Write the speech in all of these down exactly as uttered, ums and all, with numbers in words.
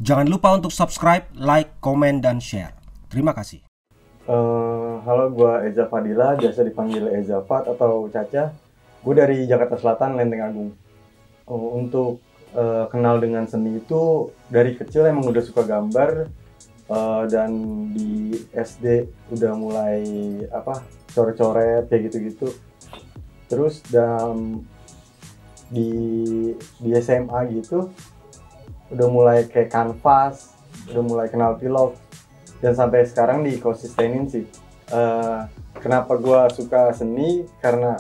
Jangan lupa untuk subscribe, like, komen, dan share. Terima kasih. Uh, halo, gue Eza Fadila, biasa dipanggil Eza Fat atau Caca. Gue dari Jakarta Selatan, Lenteng Agung. Uh, untuk uh, kenal dengan seni itu dari kecil emang udah suka gambar, uh, dan di S D udah mulai apa coret-coret kayak gitu-gitu. Terus dan di di S M A gitu udah mulai kayak kanvas, udah mulai kenal pilok. Dan sampai sekarang dikonsistenin sih. Uh, kenapa gue suka seni? Karena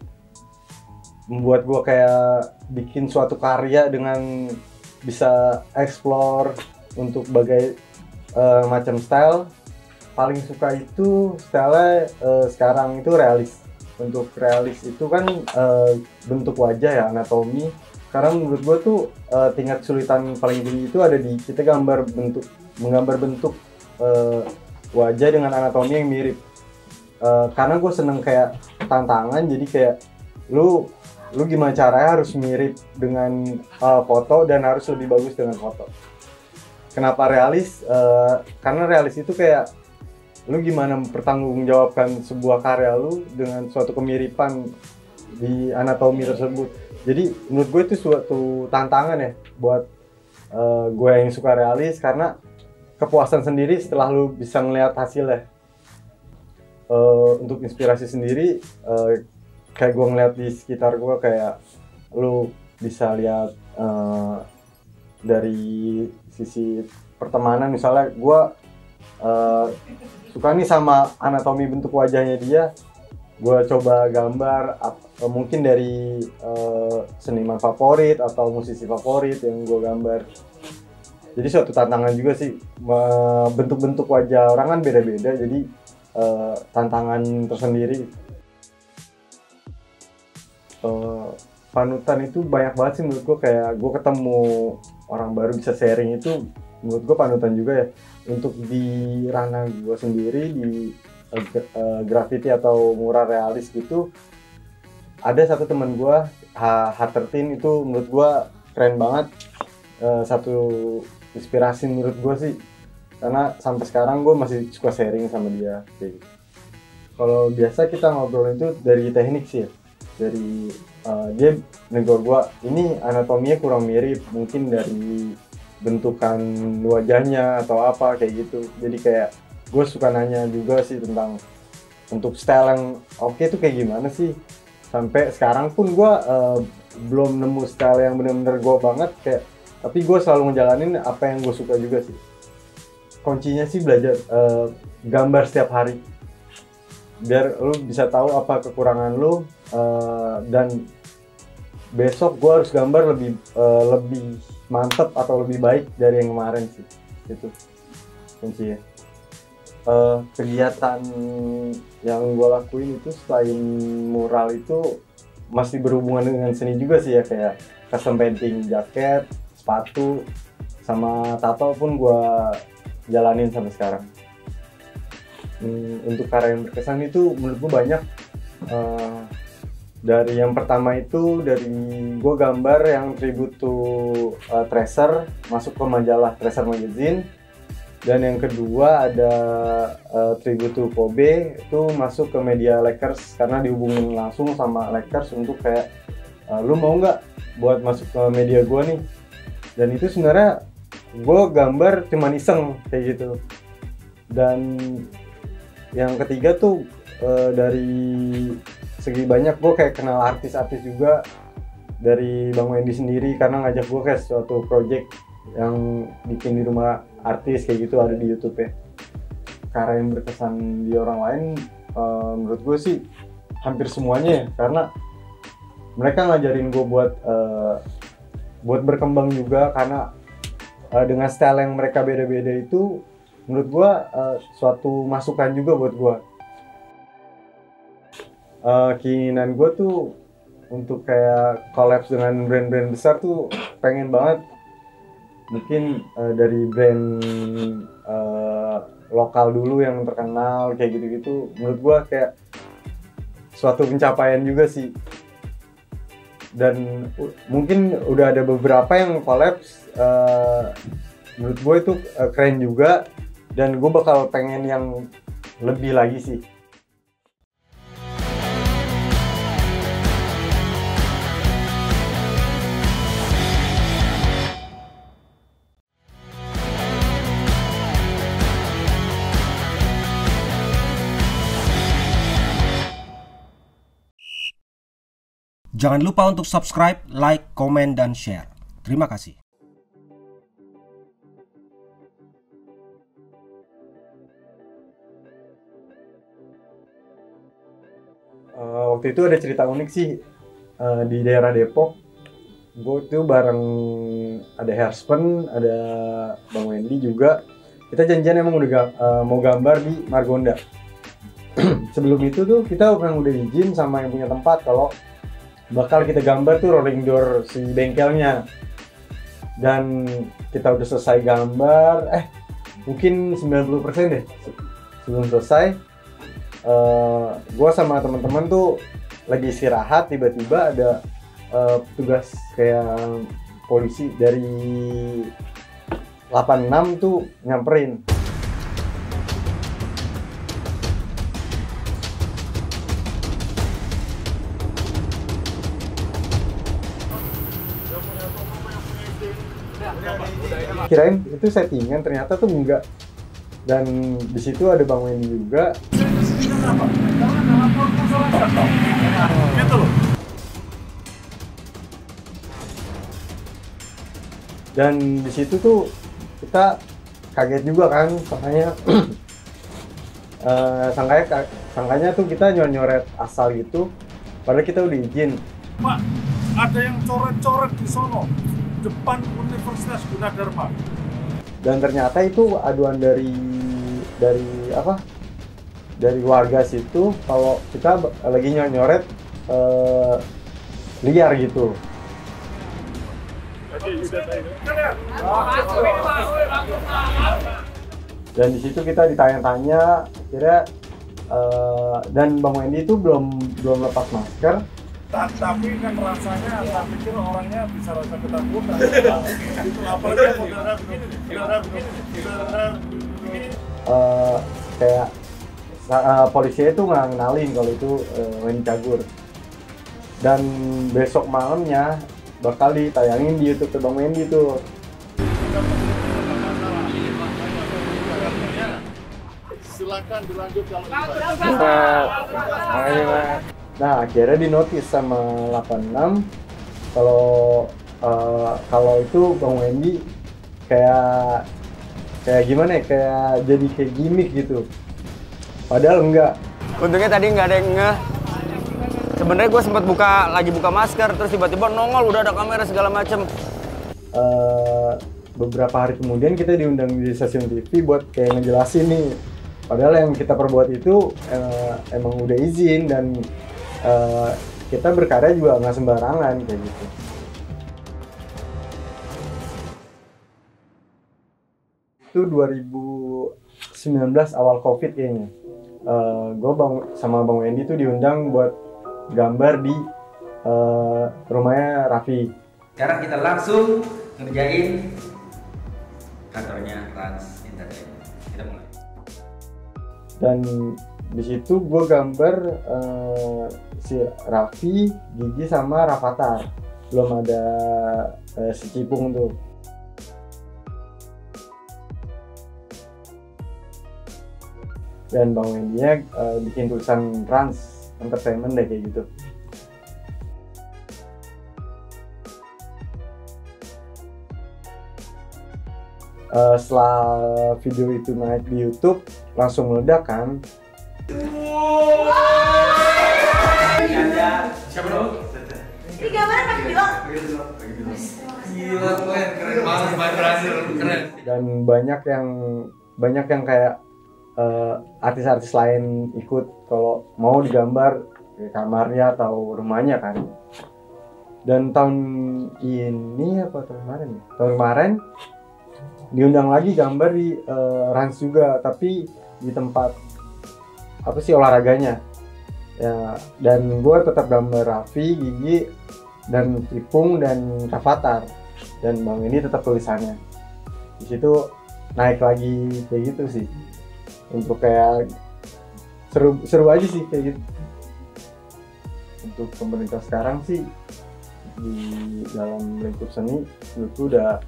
membuat gue kayak bikin suatu karya dengan bisa explore untuk berbagai uh, macam style. Paling suka itu style uh, sekarang itu realis. Untuk realis itu kan uh, bentuk wajah ya, anatomi. Karena menurut gue tuh uh, tingkat kesulitan paling tinggi itu ada di kita gambar bentuk, menggambar bentuk Uh, wajah dengan anatomi yang mirip. Uh, karena gue seneng kayak tantangan, jadi kayak lu lu gimana caranya harus mirip dengan uh, foto dan harus lebih bagus dengan foto. Kenapa realis? Uh, karena realis itu kayak lu gimana mempertanggungjawabkan sebuah karya lu dengan suatu kemiripan di anatomi tersebut. Jadi menurut gue itu suatu tantangan ya buat uh, gue yang suka realis, karena kepuasan sendiri setelah lu bisa ngeliat hasilnya. Uh, untuk inspirasi sendiri, uh, kayak gue ngeliat di sekitar gue, kayak lu bisa lihat uh, dari sisi pertemanan. Misalnya gue uh, suka nih sama anatomi bentuk wajahnya dia, gue coba gambar uh, mungkin dari uh, seniman favorit atau musisi favorit yang gue gambar. Jadi suatu tantangan juga sih, bentuk-bentuk wajah orang kan beda-beda, jadi uh, tantangan tersendiri. Uh, panutan itu banyak banget sih menurut gue, kayak gue ketemu orang baru bisa sharing itu menurut gue panutan juga ya. Untuk di ranah gue sendiri di uh, uh, graffiti atau mural realis gitu, ada satu teman gue, H thirteen, itu menurut gue keren banget. Uh, satu inspirasi menurut gue sih, karena sampai sekarang gue masih suka sharing sama dia. Kalau biasa kita ngobrol itu dari teknik sih ya, dari uh, dia negor gue ini anatominya kurang mirip, mungkin dari bentukan wajahnya atau apa kayak gitu. Jadi kayak gue suka nanya juga sih tentang untuk style yang oke okay tuh kayak gimana sih. Sampai sekarang pun gue uh, belum nemu style yang bener-bener gue banget, kayak tapi gue selalu ngejalanin apa yang gue suka juga sih. Kuncinya sih belajar uh, gambar setiap hari, biar lu bisa tahu apa kekurangan lu, uh, dan besok gue harus gambar lebih uh, lebih mantep atau lebih baik dari yang kemarin sih. Itu kuncinya. Uh, kegiatan yang gue lakuin itu selain mural itu masih berhubungan dengan seni juga sih ya, kayak custom painting jaket, sepatu, sama tato pun gue jalanin sampai sekarang. Hmm, untuk karya yang berkesan itu menurut gue banyak. Uh, dari yang pertama itu dari gue gambar yang tribute to uh, Tracer, masuk ke majalah Tracer Magazine. Dan yang kedua ada uh, tribute to Kobe, itu masuk ke media Lakers, karena dihubungin langsung sama Lakers untuk kayak uh, lu mau nggak buat masuk ke media gue nih. Dan itu sebenarnya gue gambar cuman iseng kayak gitu. Dan yang ketiga tuh e, dari segi banyak gue kayak kenal artis-artis juga dari Bang Wendy sendiri, karena ngajak gue kayak suatu project yang bikin di rumah artis kayak gitu, ada di YouTube ya. Karya yang berkesan di orang lain e, menurut gue sih hampir semuanya ya, karena mereka ngajarin gue buat e, buat berkembang juga, karena uh, dengan style yang mereka beda-beda itu menurut gua uh, suatu masukan juga buat gua. Uh, keinginan gua tuh untuk kayak collab dengan brand-brand besar tuh pengen banget. Mungkin uh, dari brand uh, lokal dulu yang terkenal kayak gitu-gitu, menurut gua kayak suatu pencapaian juga sih. Dan uh, mungkin udah ada beberapa yang collabs uh, menurut gue itu uh, keren juga, dan gue bakal pengen yang lebih lagi sih. Jangan lupa untuk subscribe, like, komen, dan share. Terima kasih. Uh, waktu itu ada cerita unik sih, uh, di daerah Depok. Gue tuh bareng ada Herspen, ada Bang Wendy juga. Kita janjian emang udah uh, mau gambar di Margonda. Sebelum itu tuh kita emang udah izin sama yang punya tempat kalau bakal kita gambar tuh rolling door si bengkelnya. Dan kita udah selesai gambar, eh mungkin sembilan puluh persen deh sebelum selesai. Uh, gue sama teman-teman tuh lagi istirahat, tiba-tiba ada uh, petugas kayak polisi dari delapan enam tuh nyamperin. Kirain itu settingan, ternyata tuh enggak. Dan di situ ada Bang Wendy juga. Dan di situ tuh kita kaget juga kan, makanya uh, sangkanya sangkanya tuh kita nyoret asal gitu, padahal kita udah izin. Pak, ada yang coret-coret di sono depan Universitas Gunadarma. Dan ternyata itu aduan dari dari apa? Dari warga situ kalau kita lagi nyoret eh, liar gitu. Dan di situ kita ditanya-tanya, kira eh, dan Bang Wendy itu belum belum lepas masker. Tapi kan rasanya, saya pikir orangnya bisa rasa ketakutan. Apalagi yang saudara begini, saudara begini, saudara begini. Uh, kayak uh, polisi itu nggak ngenalin kalau itu uh, Wendy Cagur. Dan besok malamnya bakal ditayangin di YouTube Bang Wendy tuh. Silakan dilanjut kalau Nah, akhirnya di notice sama delapan enam kalau uh, kalau itu Bang Wendy kayak kayak gimana ya, kayak jadi kayak gimmick gitu. Padahal enggak. Untungnya tadi nggak ada yang ngeh. Sebenarnya gue sempat buka lagi buka masker, terus tiba-tiba nongol udah ada kamera segala macem. Uh, beberapa hari kemudian kita diundang di stasiun T V buat kayak ngejelasin nih. Padahal yang kita perbuat itu uh, emang udah izin, dan Uh, kita berkarya juga nggak sembarangan kayak gitu. Itu dua ribu sembilan belas awal COVID kayaknya. Uh, gue bang sama Bang Wendy tuh diundang buat gambar di uh, rumahnya Raffi. Sekarang kita langsung ngerjain kantornya Rans Entertainment. Kita mulai. Dan di situ gue gambar uh, si Raffi, Gigi sama Rafathar. Belum ada uh, si Cipung tuh. Dan Bang Wendy-nya uh, bikin tulisan Rans Entertainment deh kayak gitu. Uh, setelah video itu naik di YouTube, langsung meledak kan. Siapa dong? Ini gambarnya pakai bilang. Gila, keren, keren banget, berhasil, keren. Dan banyak yang banyak yang kayak uh, artis-artis lain ikut kalau mau digambar di kamarnya atau rumahnya kan. Dan tahun ini apa tahun kemarin ya? Tahun kemarin diundang lagi gambar di uh, Rans juga, tapi di tempat apa sih olahraganya ya. Dan gue tetap gambar Raffi, Gigi, dan Cipung dan Rafathar, dan Bang ini tetap tulisannya. di situ naik lagi kayak gitu sih. Untuk kayak seru seru aja sih kayak gitu. Untuk pemerintah sekarang sih di dalam lingkup seni menurutku udah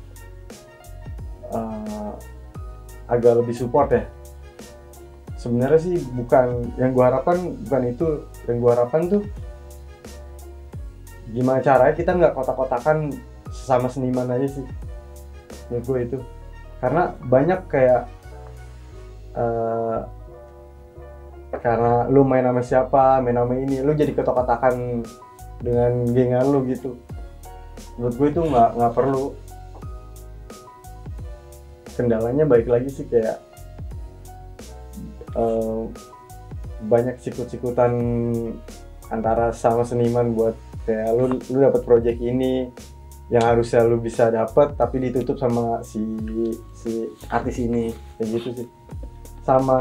uh, agak lebih support ya. Sebenarnya sih bukan yang gua harapkan, bukan itu yang gua harapkan tuh gimana caranya kita nggak kotak-kotakan sesama seniman aja sih menurut gue itu. Karena banyak kayak uh, karena lu main sama siapa, main sama ini, lu jadi kotak-kotakan dengan gengan lu gitu. Menurut gue itu nggak nggak perlu. Kendalanya baik lagi sih kayak uh, banyak sikut-sikutan antara sama seniman buat kayak lu lu dapat project ini yang harusnya lu bisa dapat tapi ditutup sama si si artis ini kayak gitu sih. Sama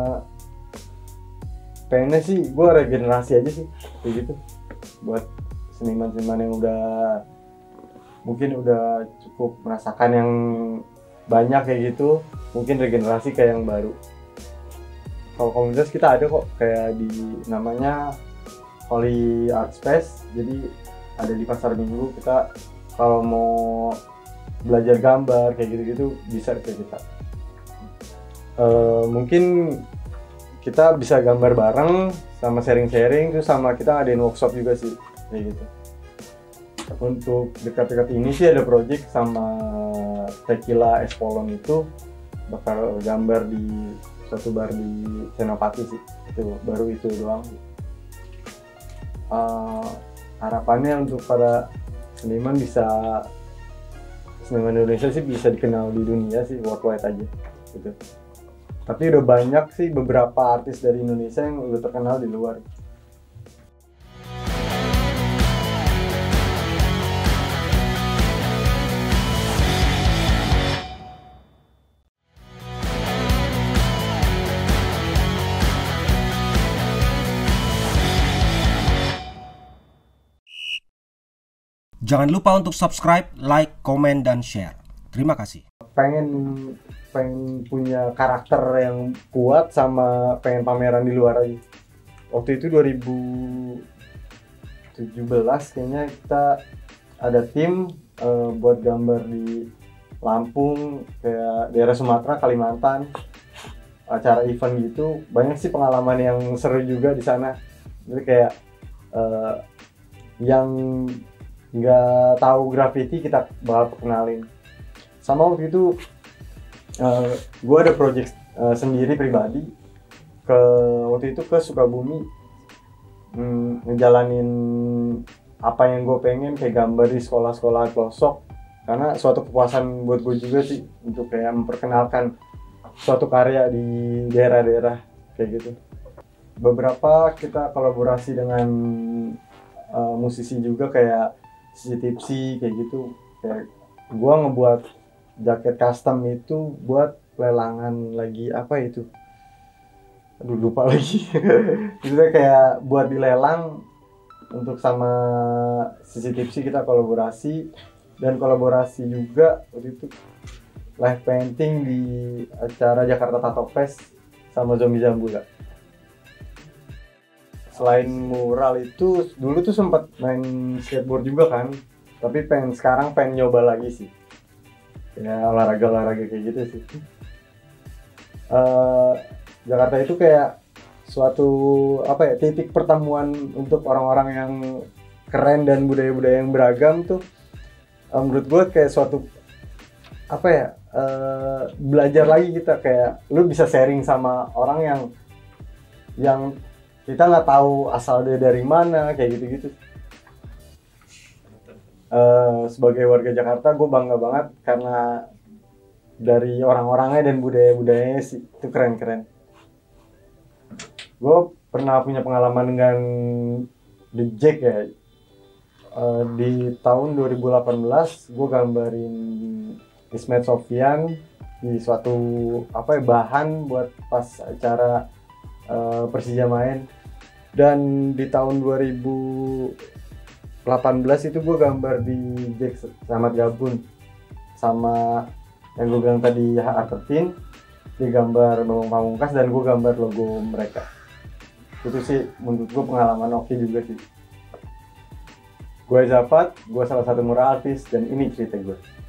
pengennya sih gue regenerasi aja sih kayak gitu buat seniman-seniman yang udah mungkin udah cukup merasakan yang banyak kayak gitu, mungkin regenerasi kayak yang baru. Kalau komunitas kita ada kok kayak di namanya Holy Art Space, jadi ada di pasar Minggu. Kita kalau mau belajar gambar kayak gitu-gitu bisa kayak kita. Uh, mungkin kita bisa gambar bareng sama sharing-sharing, terus sama kita ngadain workshop juga sih kayak gitu. Untuk dekat-dekat ini sih ada project sama Tequila Espolon itu bakal gambar di suatu bar di Senopati sih, itu baru itu doang. Uh, harapannya untuk para seniman bisa seniman Indonesia sih bisa dikenal di dunia sih, worldwide aja gitu. Tapi udah banyak sih beberapa artis dari Indonesia yang udah terkenal di luar. Jangan lupa untuk subscribe, like, komen, dan share. Terima kasih. Pengen pengen punya karakter yang kuat sama pengen pameran di luar aja. Waktu itu dua ribu tujuh belas kayaknya kita ada tim uh, buat gambar di Lampung, kayak daerah Sumatera, Kalimantan, acara event gitu. Banyak sih pengalaman yang seru juga di sana. Jadi kayak uh, yang nggak tahu graffiti kita bakal kenalin. Sama waktu itu uh, gue ada project uh, sendiri pribadi ke waktu itu ke Sukabumi, hmm, ngejalanin apa yang gue pengen kayak gambar di sekolah-sekolah pelosok, karena suatu kepuasan buat gue juga sih untuk kayak memperkenalkan suatu karya di daerah-daerah kayak gitu. Beberapa kita kolaborasi dengan uh, musisi juga kayak C Tipsy kayak gitu. Kayak gua ngebuat jaket custom itu buat lelangan lagi apa itu? Aduh lupa lagi. Itu kayak buat dilelang untuk sama C Tipsy kita kolaborasi, dan kolaborasi juga waktu itu live painting di acara Jakarta Tattoo Fest sama Zombie Zambula. Selain mural itu, dulu tuh sempat main skateboard juga kan, tapi pengen sekarang pengen nyoba lagi sih, ya olahraga-olahraga kayak gitu sih. Uh, Jakarta itu kayak suatu apa ya, titik pertemuan untuk orang-orang yang keren dan budaya-budaya yang beragam tuh. Uh, menurut gue kayak suatu apa ya, uh, belajar lagi kita, kayak lu bisa sharing sama orang yang yang kita nggak tahu asal dia dari mana kayak gitu-gitu. Uh, sebagai warga Jakarta gue bangga banget karena dari orang-orangnya dan budaya-budayanya sih itu keren-keren. Gue pernah punya pengalaman dengan The Jack ya. Uh, di tahun dua ribu delapan belas gue gambarin Ismet Sofyan di suatu apa ya, bahan buat pas acara uh, Persija main. Dan di tahun dua ribu delapan belas itu gue gambar di Jack Selamat Gabun sama yang gue bilang tadi Art thirteen, digambar Bambang Pamungkas dan gue gambar logo mereka. Itu sih menurut gue pengalaman oke juga sih. Gue Eza Fat, gue salah satu mural artis dan ini cerita gue.